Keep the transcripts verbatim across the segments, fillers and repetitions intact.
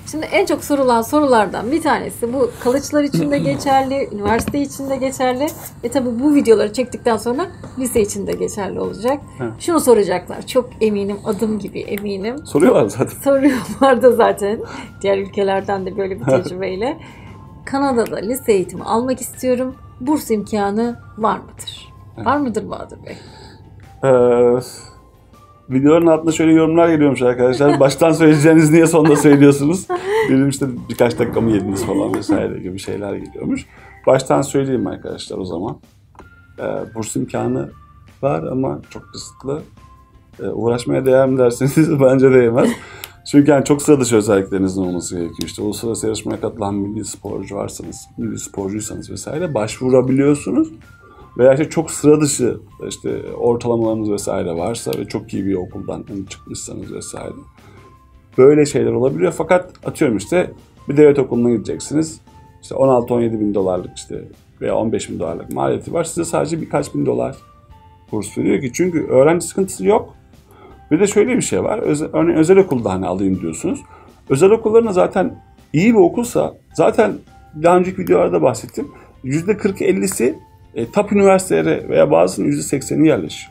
Şimdi en çok sorulan sorulardan bir tanesi bu kalıçlar için de geçerli, üniversite için de geçerli. E tabi bu videoları çektikten sonra lise için de geçerli olacak. Evet. Şunu soracaklar. Çok eminim, adım gibi eminim. Soruyorlar zaten. Soruyorlar da zaten. Diğer ülkelerden de böyle bir tecrübeyle. Kanada'da lise eğitimi almak istiyorum. Burs imkanı var mıdır? Evet. Var mıdır Bahadır Bey? Evet. Videoların altında şöyle yorumlar geliyormuş arkadaşlar. Baştan söyleyeceğiniz niye sonunda söylüyorsunuz? Benim işte birkaç dakikamı yediniz falan vesaire gibi şeyler geliyormuş. Baştan söyleyeyim arkadaşlar o zaman. Ee, burs imkanı var ama çok kısıtlı. Ee, uğraşmaya değer mi derseniz bence değmez. Çünkü yani çok sıra dışı özelliklerinizin olması gerekiyor. İşte uluslararası yarışmaya katılan milli sporcu varsanız, milli sporcuysanız vesaire başvurabiliyorsunuz. Veya işte çok sıra dışı işte ortalamalarınız vesaire varsa ve çok iyi bir okuldan çıkmışsanız vesaire. Böyle şeyler olabiliyor. Fakat atıyorum işte bir devlet okuluna gideceksiniz. İşte on altı on yedi bin dolarlık işte veya on beş bin dolarlık maliyeti var. Size sadece birkaç bin dolar burs veriyor ki. Çünkü öğrenci sıkıntısı yok. Bir de şöyle bir şey var. Özel, örneğin özel okulda hani alayım diyorsunuz. Özel okullarına zaten iyi bir okulsa zaten daha önceki videolarda bahsettim. yüzde kırk ellisi E, top üniversitelere veya bazısının yüzde sekseni yerleşiyor.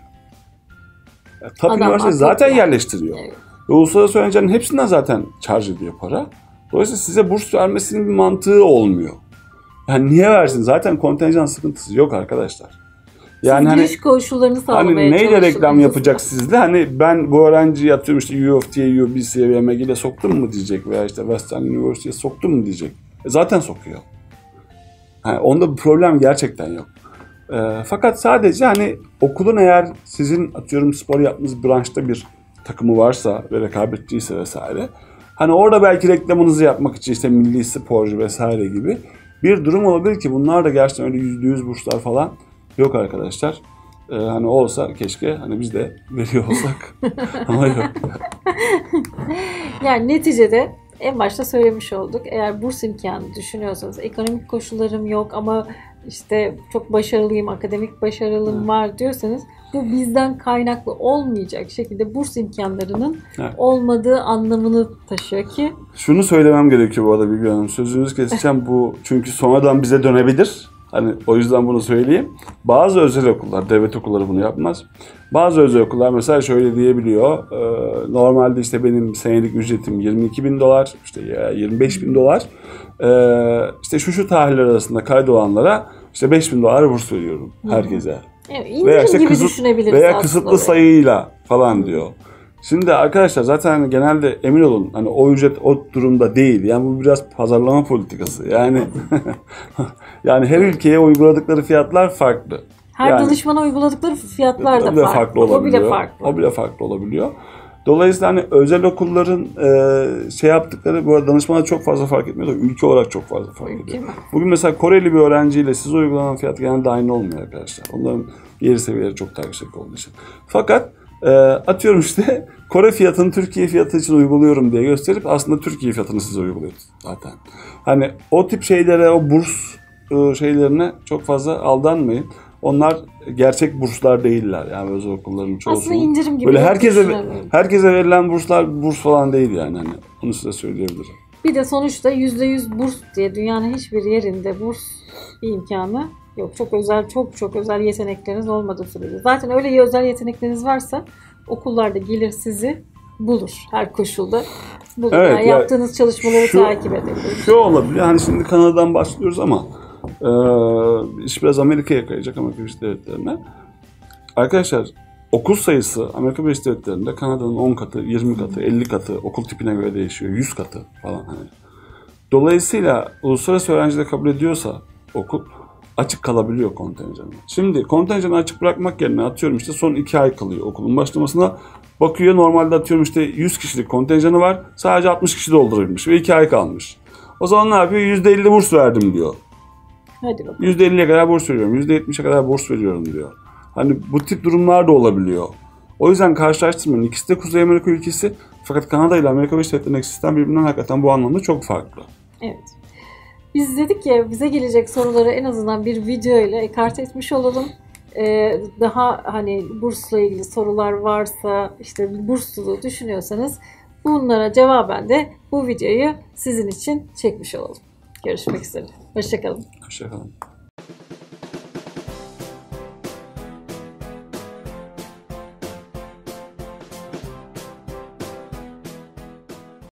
E, top üniversite zaten yani. yerleştiriyor. Evet. Ve uluslararası öğrencilerin hepsinden zaten charge ediyor para. Dolayısıyla size burs vermesinin bir mantığı olmuyor. Yani niye versin? Zaten kontenjan sıkıntısı yok arkadaşlar. Yani Siz giriş koşullarını sağlamaya hani neyle reklam yapacak sizde? Hani ben bu öğrenciyi atıyorum işte U of T'ye, U B C'ye ve M G L'ye soktum mu diyecek veya işte Western University'ye soktum mu diyecek. E, zaten sokuyor. Yani onda bir problem gerçekten yok. E, fakat sadece hani okulun eğer sizin atıyorum spor yaptığınız branşta bir takımı varsa ve rekabetçiyse vesaire, hani orada belki reklamınızı yapmak için işte milli sporcu vesaire gibi bir durum olabilir ki bunlar da gerçekten öyle yüzde yüz burslar falan yok arkadaşlar. Ee, hani olsa keşke hani biz de veriyor olsak ama yok. Yani neticede en başta söylemiş olduk. Eğer burs imkanı düşünüyorsanız, ekonomik koşullarım yok ama işte çok başarılıyım, akademik başarılım evet. var diyorsanız, bu bizden kaynaklı olmayacak şekilde burs imkanlarının evet. olmadığı anlamını taşıyor ki. Şunu söylemem gerekiyor bu arada Bilge Hanım. Sözünüzü keseceğim bu çünkü sonradan bize dönebilir. Hani o yüzden bunu söyleyeyim. Bazı özel okullar, devlet okulları bunu yapmaz. Bazı özel okullar mesela şöyle diyebiliyor. E, normalde işte benim senelik ücretim yirmi iki bin dolar, işte yirmi beş bin dolar. E, işte şu şu tarihler arasında kaydolanlara işte beş bin dolar burs veriyorum herkese. Evet, veya işte gibi kısıt, veya kısıtlı öyle. sayıyla falan diyor. Şimdi arkadaşlar zaten genelde emin olun hani o ücret o durumda değil. Yani bu biraz pazarlama politikası. Yani yani her ülkeye uyguladıkları fiyatlar farklı. Her yani, danışmana uyguladıkları fiyatlar da farklı. farklı olabiliyor. O bile farklı. O bile farklı olabiliyor. Dolayısıyla hani özel okulların e, şey yaptıkları bu arada danışmana çok fazla fark etmiyor da ülke olarak çok fazla fark ediyor. Bugün mesela Koreli bir öğrenciyle size uygulanan fiyat genelde aynı olmuyor arkadaşlar. Onların yeri seviyeleri çok daha yüksek olduğu için. Fakat e, atıyorum işte Kore fiyatını Türkiye fiyatı için uyguluyorum diye gösterip aslında Türkiye fiyatını size uyguluyor zaten. Hani o tip şeylere, o burs e, şeylerine çok fazla aldanmayın. Onlar gerçek burslar değiller yani özel okulların çoğusu. Aslında indirim gibi. Böyle herkese herkese verilen burslar burs falan değil yani hani onu size söyleyebilirim. Bir de sonuçta yüzde yüz burs diye dünyanın hiçbir yerinde burs bir imkanı yok. Çok özel, çok çok özel yetenekleriniz olmadığı sürece. Zaten öyle özel yetenekleriniz varsa okullarda gelir sizi bulur her koşulda. Bulur. Evet, yani ya yaptığınız çalışmaları şu, takip edebilir. Şu olabilir. Hani şimdi Kanada'dan başlıyoruz ama e, iş biraz Amerika'ya kayacak, Amerika Birleşik Devletleri'ne. Arkadaşlar okul sayısı Amerika Birleşik Devletleri'nde Kanada'nın on katı, yirmi katı, elli katı, okul tipine göre değişiyor. yüz katı falan hani. Dolayısıyla uluslararası öğrenci de kabul ediyorsa okul açık kalabiliyor kontenjanı. Şimdi kontenjanı açık bırakmak yerine atıyorum işte son iki ay kalıyor okulun başlamasına. Bakıyor normalde atıyorum işte yüz kişilik kontenjanı var. Sadece altmış kişi doldurabilmiş ve iki ay kalmış. O zaman ne yapıyor? yüzde elli burs verdim diyor. Hadi bakalım. yüzde elliye kadar burs veriyorum. yüzde yetmişe kadar burs veriyorum diyor. Hani bu tip durumlar da olabiliyor. O yüzden karşılaştırmayın. İkisi de Kuzey Amerika ülkesi. Fakat Kanada ile Amerika Birleşik Devletleri'ndeki sistem birbirinden hakikaten bu anlamda çok farklı. Evet. Biz dedik ya bize gelecek soruları en azından bir video ile ekart etmiş olalım. Ee, daha hani bursla ilgili sorular varsa işte bursluluğu düşünüyorsanız Bunlara cevaben de bu videoyu sizin için çekmiş olalım. Görüşmek üzere. Hoşçakalın. Hoşçakalın.